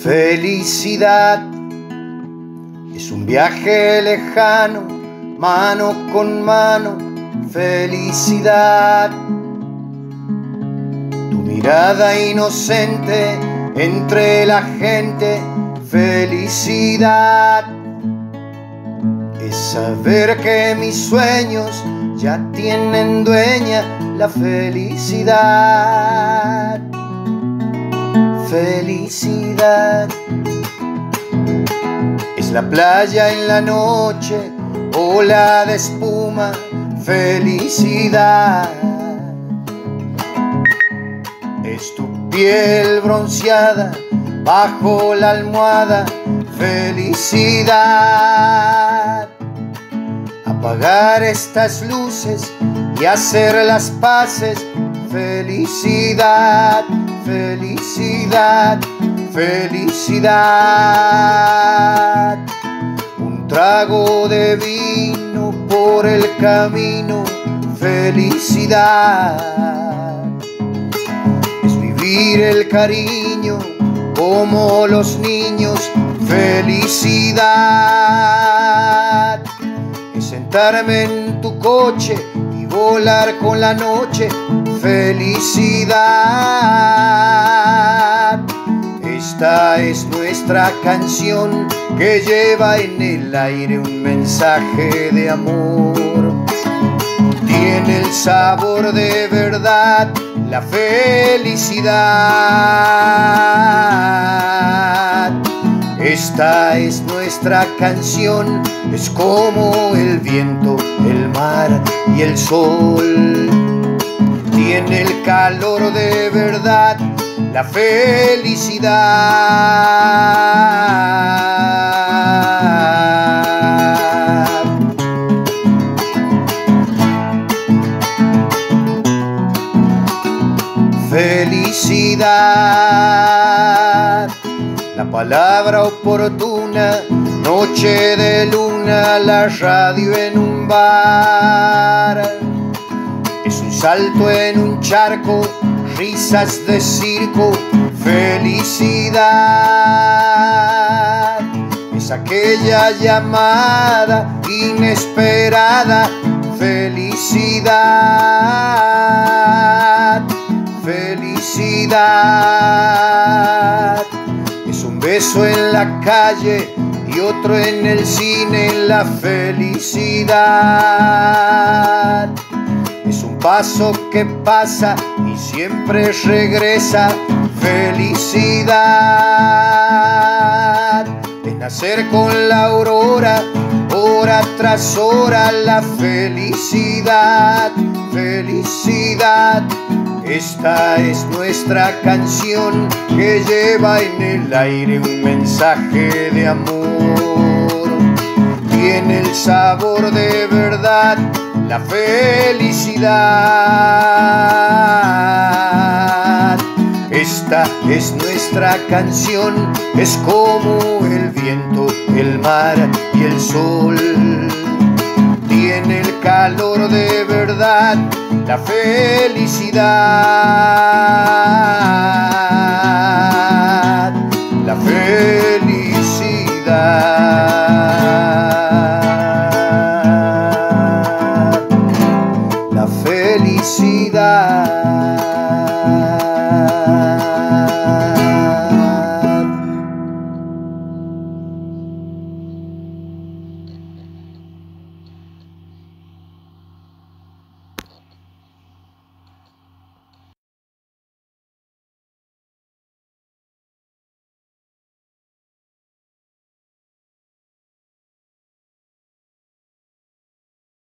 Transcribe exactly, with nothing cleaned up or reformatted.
Felicidad es un viaje lejano, mano con mano. Felicidad, tu mirada inocente entre la gente. Felicidad es saber que mis sueños ya tienen dueña la felicidad. Felicidad es la playa en la noche, ola de espuma. Felicidad es tu piel bronceada bajo la almohada. Felicidad, apagar estas luces y hacer las paces. Felicidad, felicidad, felicidad. Un trago de vino por el camino. Felicidad es vivir el cariño como los niños. Felicidad es sentarme en tu coche y volar con la noche. Felicidad, esta es nuestra canción que lleva en el aire un mensaje de amor. Tiene el sabor de verdad la felicidad. Esta es nuestra canción, es como el viento, el mar y el sol. Tiene el calor de verdad la felicidad. Felicidad, la palabra oportuna, noche de luna, la radio en un bar. Es un salto en un charco, risas de circo. Felicidad es aquella llamada inesperada. Felicidad, felicidad es un beso en la calle y otro en el cine. La felicidad es un paso que pasa y siempre regresa. Felicidad es nacer con la aurora, hora tras hora. La felicidad, felicidad. Esta es nuestra canción que lleva en el aire un mensaje de amor. Tiene el sabor de verdad la felicidad. Esta es nuestra canción, es como el viento, el mar y el sol. Tiene el calor de verdad la felicidad.